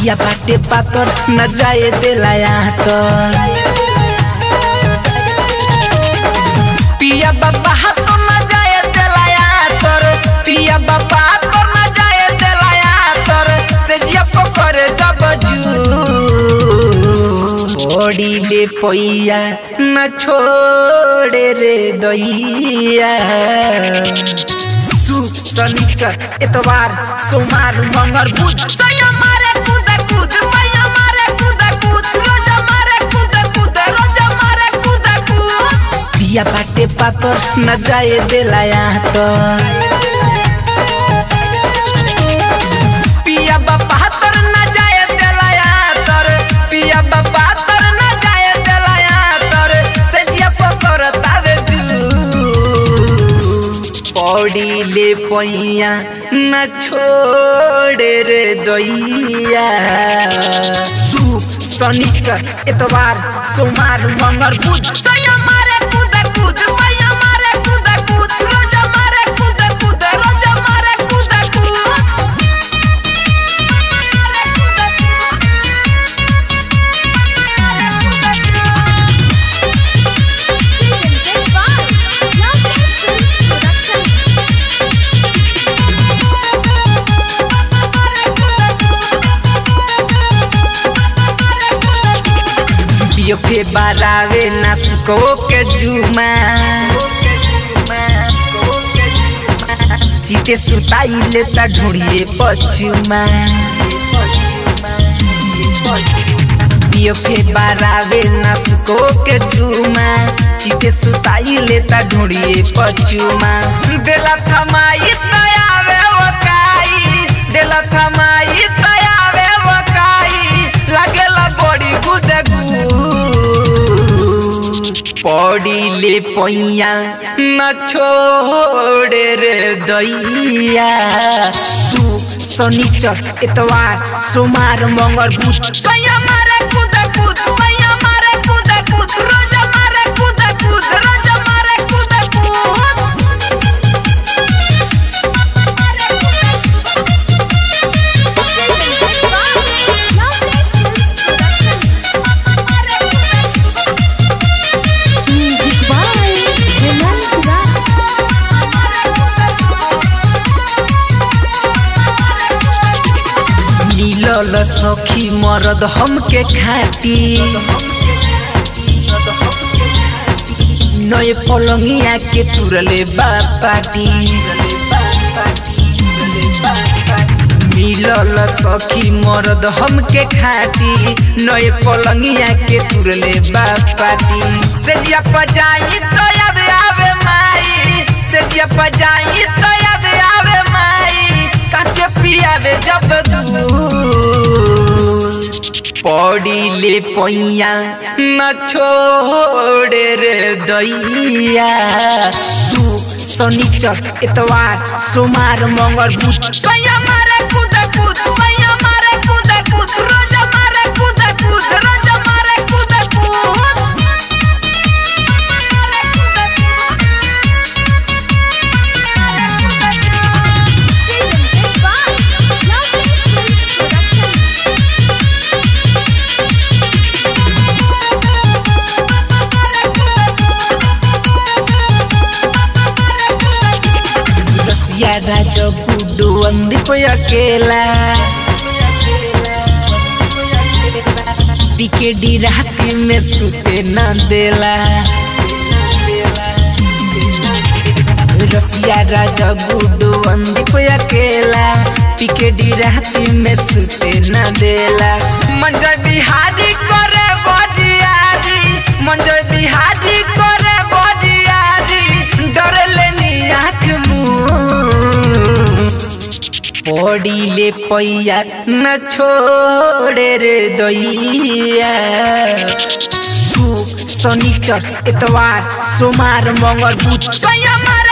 पिया बाटे पातर न जाए दिलाया तो पिया बाबा तो न जाए दिलाया तोर पिया बाबा तो न जाए दिलाया तोर से जिया पकड़े जब ओड़ी ले पैया न छोड़े रे दैया शनिचर इतवार सोमवार मंगल बुध सैया मारे कूद कूद सैया मारे कूद कूद रोजा मारे कूद कूद रोजा मारे कूद कूद पिया बाटे पातर न जाए दिलाया तो पिया बाबा तर न जाए दिलाया तर पिया बाबा तर न जाए दिलाया तर से जिया पकड़ तावे पौड़ी ले पैया न छोड़े रे दैया शनिचर इतवार सोमवार मंगल बुध सैया मारे कूद कूद सैया मारे कूद कूद रोजा मारे कूद कूद रोजा मारे कूद कूद के बारावे नासको के जुमा चीते सुताई लेता ढूंढिए पचुमा पियो के बारावे नासको के जुमा चीते सुताई लेता ढूंढिए पचुमा देला थमाई तयावे वकाई देला थमाई तयावे वकाई लागेला बड़ी गुदगु पौड़ी ले पैया न छोड़े रे दैया शनिचर इतवार सोमवार मंगल बुध सैया मारे कूद कूद सैया मारे कूद कूद रोजा मारे कूद कूद रोजा मारे कूद लीलल सखी मरद हमके खाटी नए पलंगिया के तुरले बापाटी मिलल सखी मरद हमके खाटी नए पलंगिया के तुरले बापाटी से जिया पजाई तो याद आवे माई से जिया पजाई तो याद आवे माई काचे पियावे जब पौड़ी ले पैया न छोड़े रे दैया शनिचर इतवार सोमवार मंगल बुध सैया मारे कूद कूद सैया मारे कूद कूद रोजा मारे कूद कूद रोजा मारे कूद राजा गुड्डू अंधी को अकेला पिकेडी राती में सुते न देला रसिया राजा गुड्डू अंधी को अकेला पिकेडी राती में सुते न देला मंजय बिहारी करे बडियारी मंजय बिहारी करे बडियारी डरे लेनी आँख पौड़ी ले पैया न छोड़े रे दैया शनिचर इतवार सोमवार मंगल बुध सैया मारे